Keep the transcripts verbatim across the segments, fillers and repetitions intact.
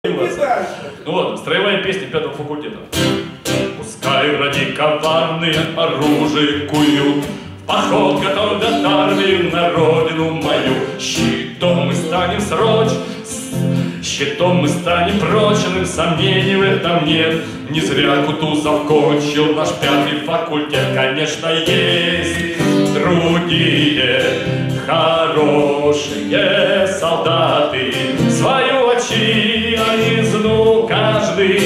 Ну ладно, строевая песня пятого факультета. Пускай враги коварные оружие куют, в поход готов дать армию на родину мою. Щитом мы станем срочь, щитом мы станем прочным, сомнений в этом нет. Не зря Кутузов кончил наш пятый факультет. Конечно, есть другие хорошие солдаты, свою отчизну каждый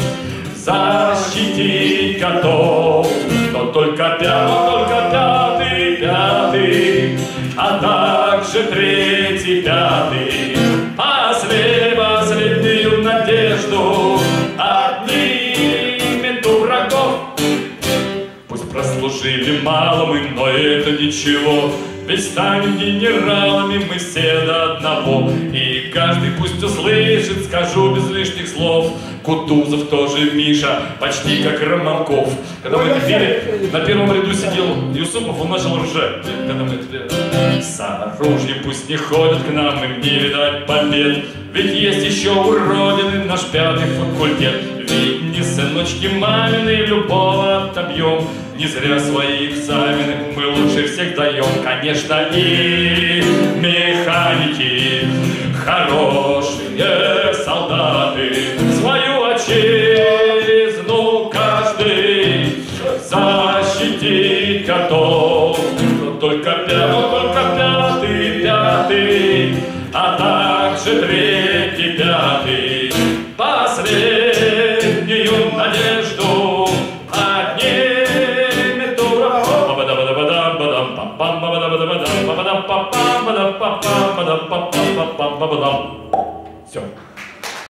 защитить готов. Но только пятый, только пятый, пятый, а также третий, пятый, Послед, последнюю надежду отнимет у врагов. Пусть прослужили мало мы, но это ничего, ведь станем генералами мы все до одного. И каждый пусть услышит, скажу без лишних слов, Кутузов тоже Миша, почти как Романков. Когда мы это пели, на первом ряду сидел Юсупов, он начал ржать. Когда мы это пели: с оружием пусть не ходят к нам, им не видать побед. Ведь есть еще у Родины наш пятый факультет. Ведь не сыночки мамины любого отобьем, не зря свои экзамены мы лучше всех даем. Конечно, и механики хорошие солдаты, свою отчизну каждый защитить готов. Но только пятый, только пятый, пятый, а также третий, пятый, последнюю надежду отнимет у врагов.